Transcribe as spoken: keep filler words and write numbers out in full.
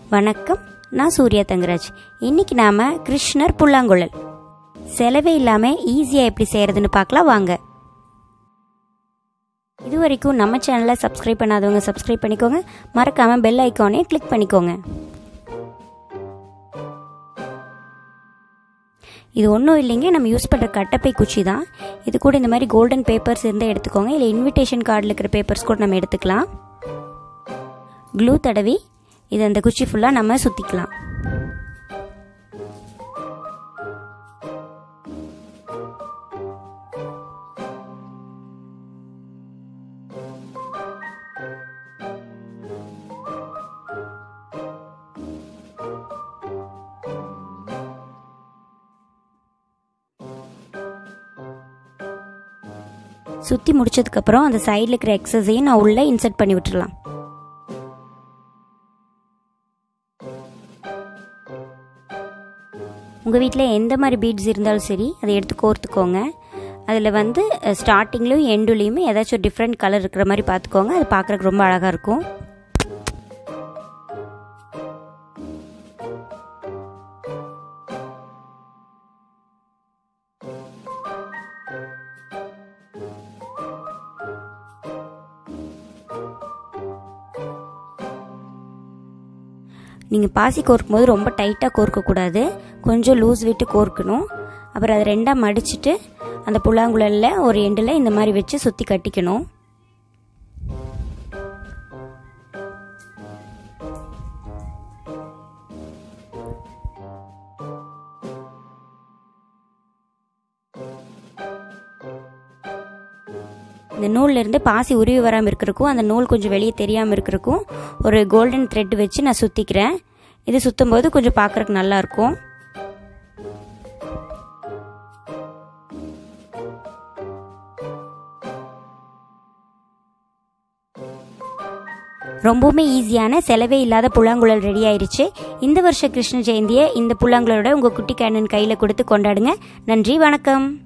வணக்கம், நான் suryathangaraj. இன்னைக்கு நாம கிருஷ்ணர் புல்லாங்குழல் செலவே இல்லாம ஈஸியா எப்படி செய்யறதுன்னு பார்க்கலாம் வாங்க. இதுவரைக்கும் நம்ம சேனலை சப்ஸ்கிரைப் பண்ணாதவங்க சப்ஸ்கிரைப் பண்ணிக்கோங்க. மறக்காம பெல் ஐகானை கிளிக் பண்ணிக்கோங்க. இது ஒன்றும் இல்லைங்க, நம்ம யூஸ் பண்ணுற கட்டப்பை குச்சி தான். இது கூட இந்த மாதிரி கோல்டன் பேப்பர்ஸ் இருந்தால் எடுத்துக்கோங்க. இல்லை இன்விடேஷன் கார்டில் இருக்கிற பேப்பர்ஸ் கூட நம்ம எடுத்துக்கலாம். க்ளூ தடவி இது அந்த குச்சி ஃபுல்லாக நம்ம சுற்றிக்கலாம். சுற்றி முடிச்சதுக்கப்புறம் அந்த சைடில் இருக்கிற எக்ஸஸையும் நான் உள்ளே இன்சர்ட் பண்ணி விட்டுடலாம். உங்கள் வீட்டில் எந்த மாதிரி பீட்ஸ் இருந்தாலும் சரி அதை எடுத்து கோர்த்துக்கோங்க. அதில் வந்து ஸ்டார்டிங்லேயும் எண்டுலேயுமே ஏதாச்சும் ஒரு டிஃப்ரெண்ட் கலர் இருக்கிற மாதிரி பார்த்துக்கோங்க. அது பார்க்குறதுக்கு ரொம்ப அழகாக இருக்கும். நீங்கள் பாசி கோர்க்கும் போது ரொம்ப டைட்டாக கோர்க்கக்கூடாது, கொஞ்சம் லூஸ் விட்டு கோர்க்கணும். அப்புறம் அதை ரெண்டாக மடிச்சுட்டு அந்த புல்லாங்குழலில் ஒரு எண்டில் இந்த மாதிரி வச்சு சுற்றி கட்டிக்கணும். இந்த நூல்லேருந்து பாசி உருவி வராமல் இருக்கிறக்கும், அந்த நூல் கொஞ்சம் வெளியே தெரியாமல் இருக்கிறக்கும் ஒரு கோல்டன் த்ரெட் வச்சு நான் சுற்றிக்கிறேன். இது சுற்றும் போது கொஞ்சம் பார்க்குறக்கு நல்லாயிருக்கும். ரொம்பவுமே ஈஸியான செலவே இல்லாத புல்லாங்குழல் ரெடி ஆயிடுச்சு. இந்த வருஷ கிருஷ்ண ஜெயந்தியை இந்த புல்லாங்குழலோட உங்கள் குட்டி கேனன் கையில் கொடுத்து கொண்டாடுங்க. நன்றி, வணக்கம்.